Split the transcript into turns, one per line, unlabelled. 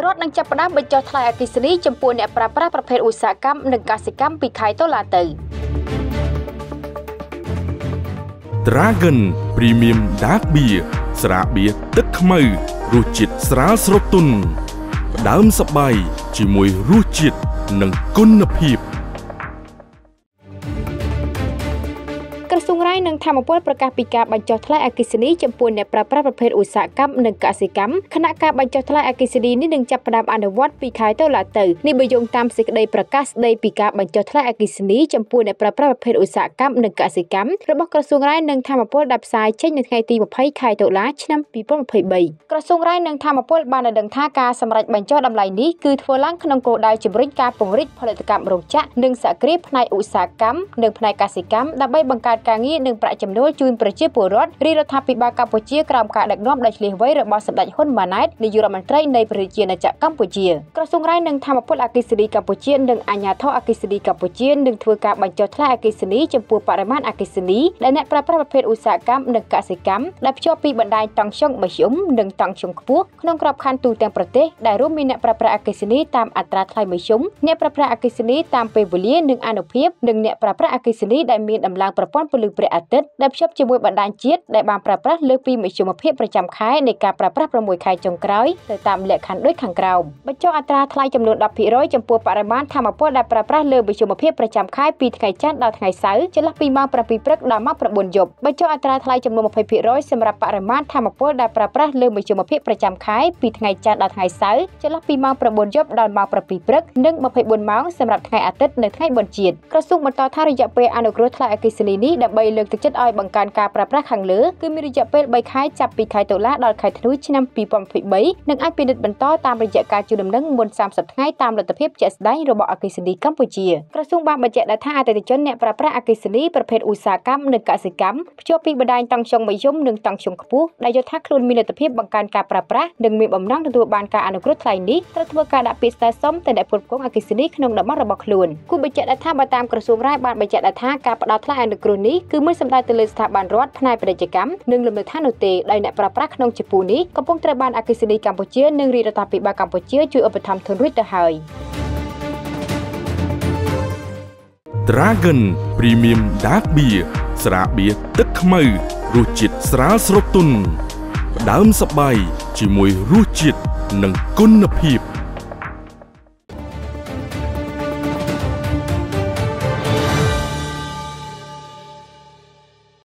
រដ្ឋនឹងចាប់ផ្ដើមបញ្ចុះថ្លៃអគ្គិសនីចំពោះអ្នកប្រើប្រាស់ប្រភេទឧស្សាហកម្មនិងកសិកម្មពីខែតុលាទៅ
Dragon Premium Dark Beer ស្រាបៀរទឹកខ្មៅរសជាតិស្រាលស្រទន់ផ្ដើមសប្បាយជាមួយរសជាតិនិងគុណភាព ក្រសួងរាយនឹងធម្មពលប្រកាសពីការបញ្ចុះថ្លៃអគ្គិសនីចំពោះអ្នកប្រើប្រាស់ប្រភេទឧស្សាហកម្មនិងកសិកម្មខណៈការបញ្ចុះថ្លៃអគ្គិសនីនេះនឹងចាប់ផ្ដើមអនុវត្តពីខែតុលាទៅនេះបើយោងតាមសេចក្តីប្រកាសស្តីពីការបញ្ចុះថ្លៃអគ្គិសនីចំពោះអ្នកប្រើប្រាស់ប្រភេទឧស្សាហកម្មនិងកសិកម្មរបស់ក្រសួងរាយនឹងធម្មពលដែលផ្សាយចេញនៅថ្ងៃទី 20 ខែតុលាឆ្នាំ 2023 ក្រសួងរាយនឹងធម្មពលបានដឹងថាការសម្រេចបញ្ចុះតម្លៃនេះគឺធ្វើឡើងក្នុងគោលដៅជំរុញការពង្រីកផលិតកម្មរោងចក្រនិងសហគ្រាសផ្នែកឧស្សាហកម្មនិងផ្នែកកសិកម្មដើម្បីបង្កើតការងារនិងប្រាក់ចំណូលជូនប្រជាពលរដ្ឋរាជរដ្ឋាភិបាលកម្ពុជាក្រោមការដឹកនាំដោយឆ្លៀសវៃរបស់សម្ដេចហ៊ុនម៉ាណែតនាយករដ្ឋមន្ត្រីនៃប្រជាណាចក្រកម្ពុជាក្រសួងរាយនឹងធម្មពលអគ្គិសនីកម្ពុជានិងអាជ្ញាធរអគ្គិសនីកម្ពុជានឹងធ្វើការបញ្ចុះថ្លៃអគ្គិសនីចំពោះបរិមាណអគ្គិសនីដែលអ្នកប្រើប្រាស់ប្រភេទឧស្សាហកម្មនិងកសិកម្មដែលភ្ជាប់ពីបណ្ដាញតង់ស្យុងមធ្យមនិងតង់ស្យុងខ្ពស់ក្នុងក្របខ័ណ្ឌទូទាំងប្រទេសដែលរួមមានអ្នកប្រើប្រាស់អគ្គិសនីតាមអត្រាថ្លៃមធ្យមអ្នកប្រើប្រាស់អគ្គិសនីតាមពេលវេលានិងអានុភាពនិងអ្នកប្រើប្រាស់អគ្គិសនីដែលមានដំឡើងប្រព័ន្ធពន្លឺព្រះអាទិត្យដែលភ្ជាប់ជាមួយបណ្ដាញជាតិដែលបានប្រើប្រាស់លើសពីមធ្យមភាពប្រចាំខែនៃការប្រើប្រាស់6ខែចុងក្រោយទៅតាមលក្ខខណ្ឌដូចខាងក្រោមបញ្ចុះអត្រាថ្លៃចំនួន 10% ចំពោះបរិមាណថាមពលដែលប្រើប្រាស់លើមធ្យមភាពប្រចាំខែពីថ្ងៃច័ន្ទដល់ថ្ងៃសៅរ៍ចន្លោះពីម៉ោង 7 ព្រឹកដល់ម៉ោង 9 យប់បញ្ចុះអត្រាថ្លៃចំនួន 20% សម្រាប់បរិមាណថាមពលដែលប្រើប្រាស់លើមធ្យមភាពប្រចាំខែពីថ្ងៃច័ន្ទដល់ថ្ងៃសៅរ៍ចន្លោះពីម៉ោង 9 យប់ដល់ម៉ោង 7 ព្រឹកនិង 24 ម៉ោងសម្រាប់ថ្ងៃអាទិត្យនៅថ្ងៃបុណ្យជាតិក្រសួងបន្តថារយៈពេលអនុគ្រោះថ្លៃអគ្គិសនីនេះដើម្បីលើកទឹកចិត្តឲ្យបង្កើនការប្រើប្រាស់ខាងលើគឺមានរយៈពេល 3 ខែចាប់ពីខែតុលាដល់ខែធ្នូឆ្នាំ 2023 និងអាចពិនិត្យបន្តតាមរយៈការជូនដំណឹងមុន 30 ថ្ងៃតាមលទ្ធភាពជាក់ស្ដែងរបស់អគ្គិសនីកម្ពុជាក្រសួងបានបញ្ជាក់ថាអតិថិជនអ្នកប្រើប្រាស់អគ្គិសនីប្រភេទឧស្សាហកម្មនិងកសិកម្មភ្ជាប់ពីបណ្ដាញតង់ស្យុងមធ្យមនិងតង់ស្យុងខ្ពស់ដែលយល់ថាខ្លួនមានលទ្ធភាពបង្កើនការប្រើប្រាស់និងមានបំណងទទួលបានការអនុគ្រោះថ្លៃនេះត្រូវធ្វើការដាក់ពាក្យស្នើសុំទៅអ្នកផ្គត់ផ្គង់អគ្គិសនីក្នុងតំបន់របស់ខ្លួនគូបញ្ជាក់ថាបើតាមក្រសួងរាយបានបញ្ជាក់ថាការផ្តល់ថ្លៃអនុគ្រោះនេះគឺមិនសំដៅទៅលើស្ថាប័នរដ្ឋផ្នែកពាណិជ្ជកម្មនិងលំនៅឋាននោះទេដោយអ្នកប្រើប្រាស់ក្នុងជំពូនេះកំពុងត្រូវបានអគ្គិសនីកម្ពុជានិងរាជរដ្ឋាភិបាលកម្ពុជាជួយឧបត្ថម្ភធនរួចទៅហើយ Dragon Premium Dark Beer ស្រាបៀរទឹកខ្មៅរសជាតិស្រាលស្រទន់ផ្ដើមសប្បាយជាមួយរសជាតិនិងគុណភាព